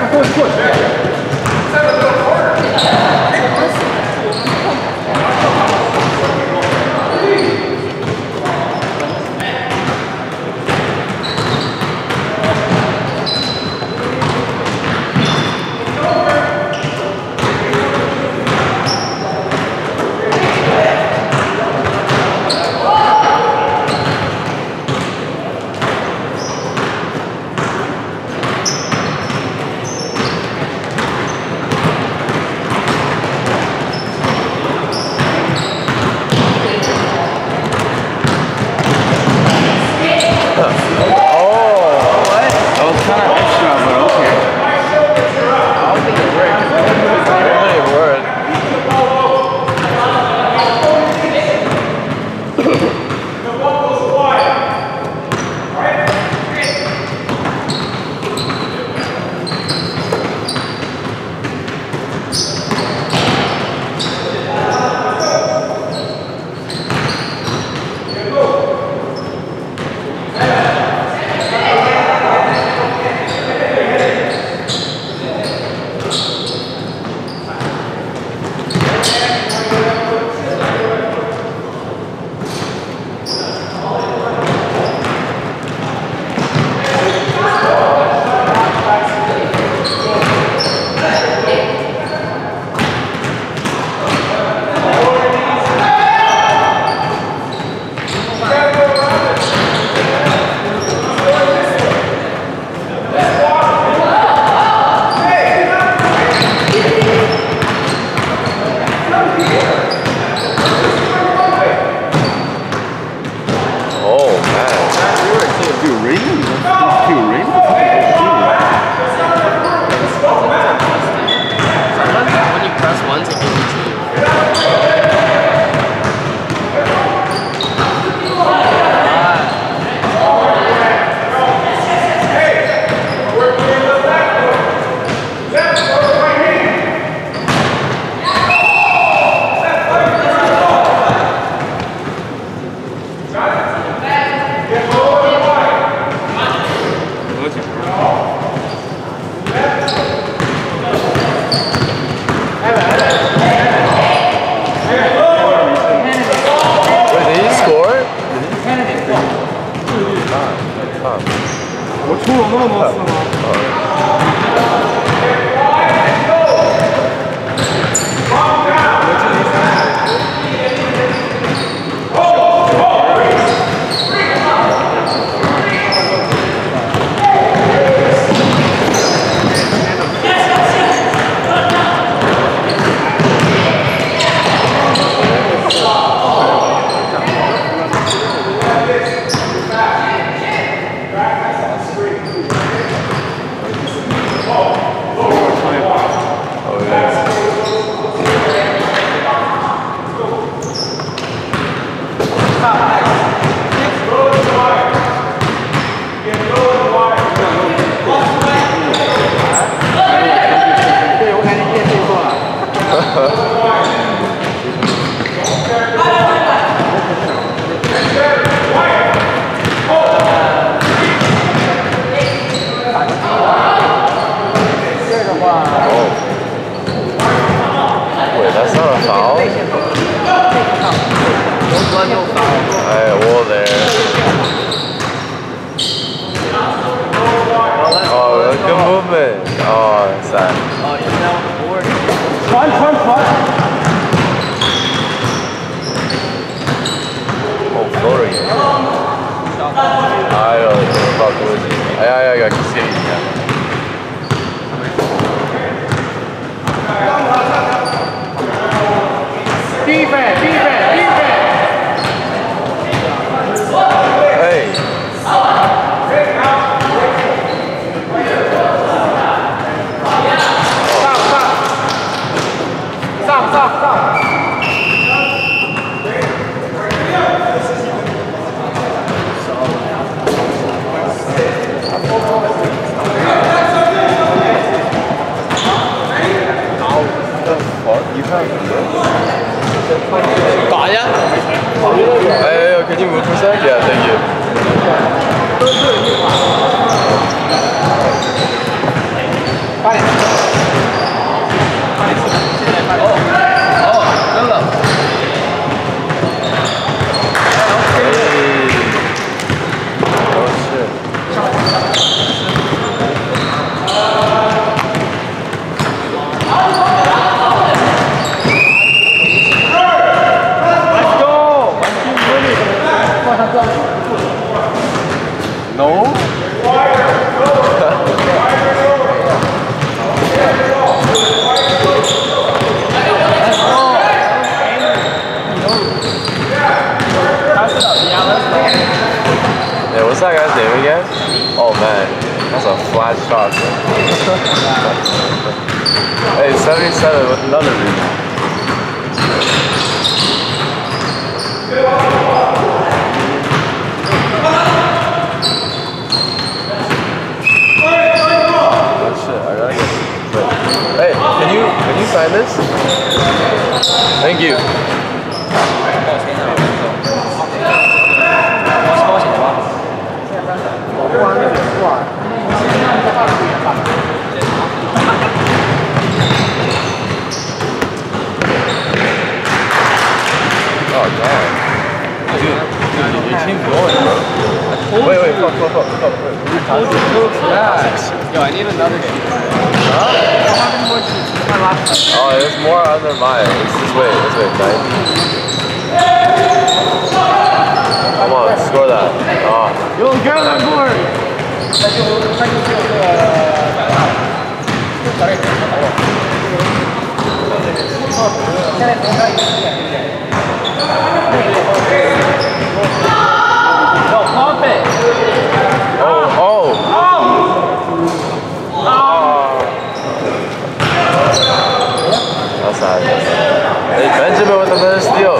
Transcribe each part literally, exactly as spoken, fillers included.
Thank you. Man, that's a flat shot. Hey, seventy-seven with another rebound. Oh shit, I gotta get this. Hey, can you can you sign this? Thank you. Oh god. Dude, dude, your team's going, bro. Wait, wait, fuck, fuck, fuck, fuck. Yeah. Yo, I need another game. Huh? Oh, there's more under mine. It's this way, this way, guys. Come on, score that. Oh. Yo, get on that board! No, pump it! Oh, oh! Oh! Oh! That's sad. Hey, Benjamin with another steal.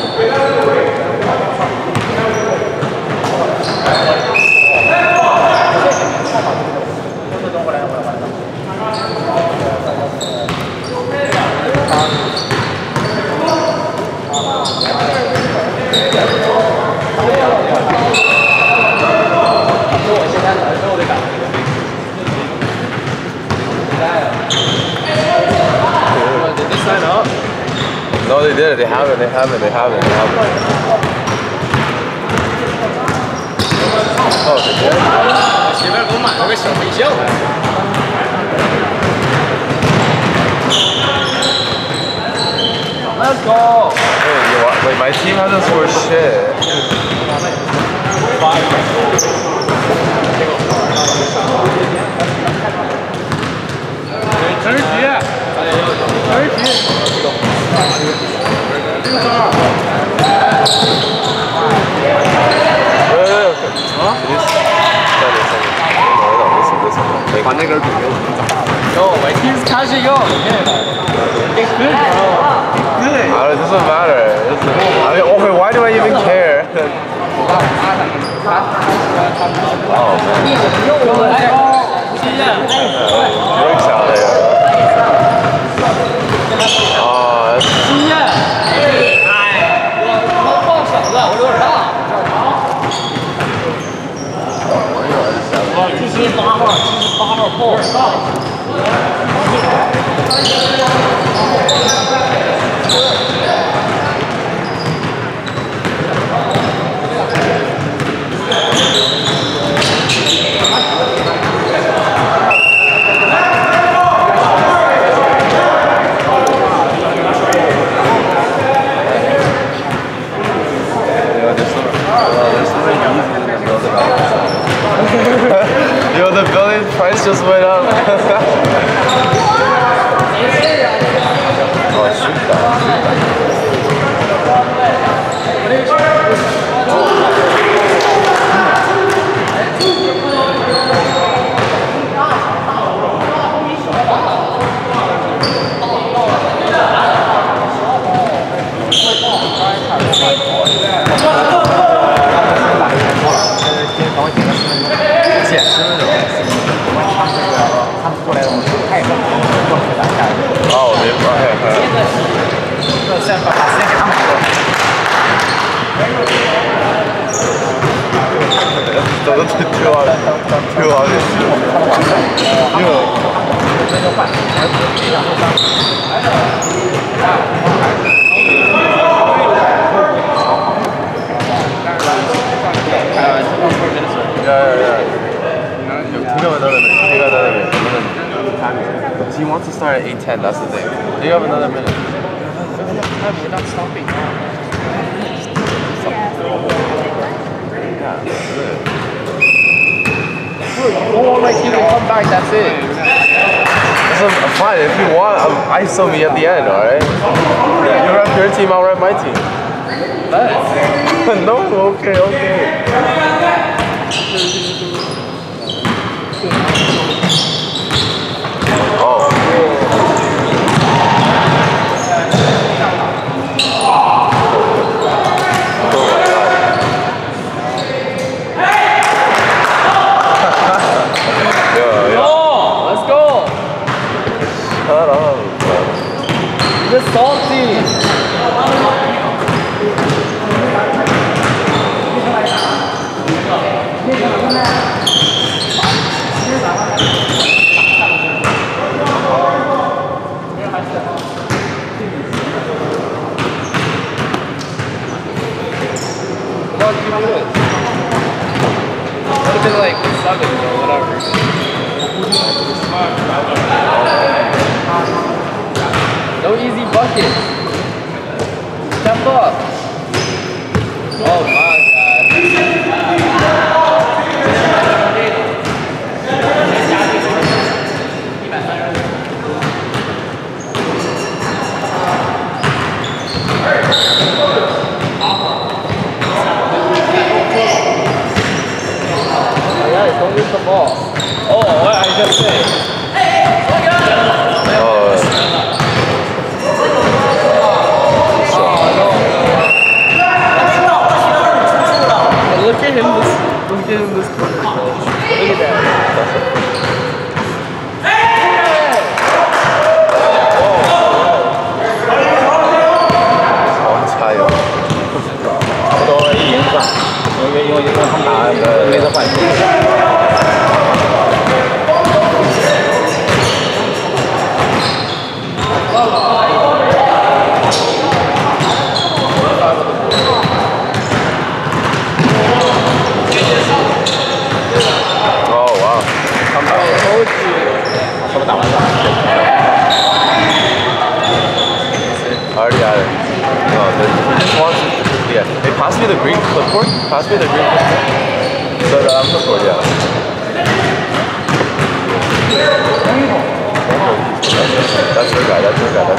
Did they sign up? No, they did it. They haven't. They haven't. They haven't. They haven't. Oh, they did. 前面给我买了个小微笑。Let's go. Hey, you know, like my team hasn't scored shit. 陈世奇，陈世奇。啊？把那根笔给我。Yo, my team's catching up. It's good, bro. It's good. Uh, it doesn't matter. It doesn't, I mean, okay, why do I even care? Oh man. Breaks out there. Oh, that's... 经验。哎，我放手了，我有点大。七十八号，七十八号后。有点大。 Yo, the building price just went up. Oh, shoot that. Oh, they brought it. Too long. Too long. Yeah, yeah, yeah. Pick up another minute. Pick up another minute. He wants to start at eight ten, that's the thing. Pick up another minute. You're not stopping. Yeah, that's it. You don't want my team to come back, that's it. Listen, fine, if you want, I'm, I still be at the end, alright? You rep your team, I'll rep my team. No, okay, okay. Oh, oh, what I just say? Oh. Look at him this, look at him this corner. Look at that. 好差哟！ 差不多一赢是吧？因为因为因为他们打没得换球。 Already at it. No, he just wants it. Yeah. Hey, pass me the green clipboard. Pass me the green clipboard. So the um, clipboard, yeah. That's your guy. That's your guy. That's